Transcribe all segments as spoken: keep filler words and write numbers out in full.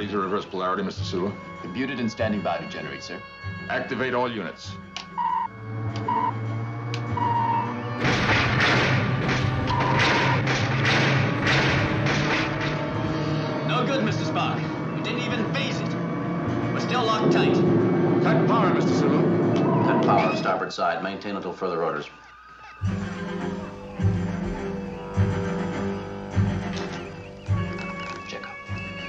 ready to reverse polarity, Mister Sulu. Computed and standing by to generate, sir. Activate all units. No good, Mister Spock. We didn't even phase it. We're still locked tight. Cut power, Mister Sulu. Cut power on starboard side. Maintain until further orders. Check up.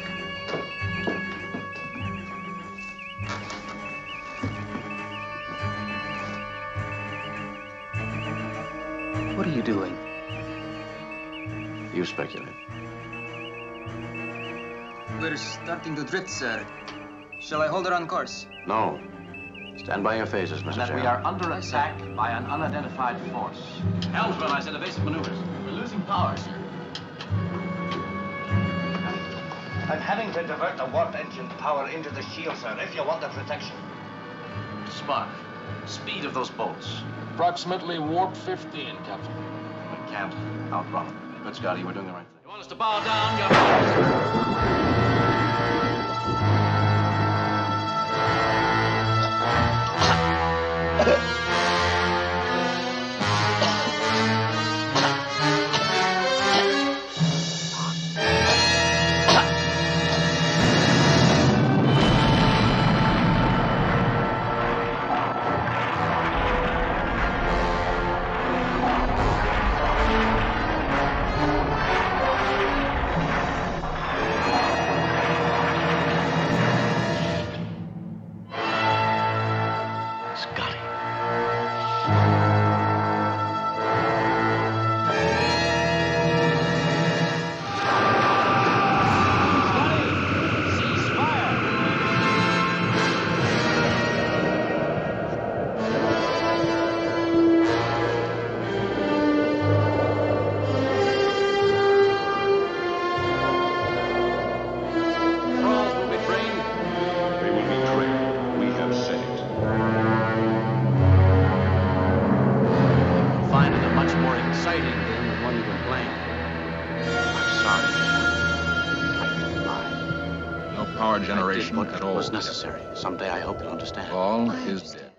What are you doing? You speculate. We're starting to drift, sir. Shall I hold her on course? No. Stand by your phases, Mister That Chairman. we are under attack by an unidentified force. Helmsman, I said evasive maneuvers. We're losing power, sir. I'm having to divert the warp engine power into the shield, sir, if you want the protection. Spock, speed of those boats. Approximately warp fifteen, Captain. We can't outrun them. Good, Scotty, we're doing the right thing. You want us to bow down? You're right. Power generation What at all. was necessary. Someday I hope you'll understand. All is dead.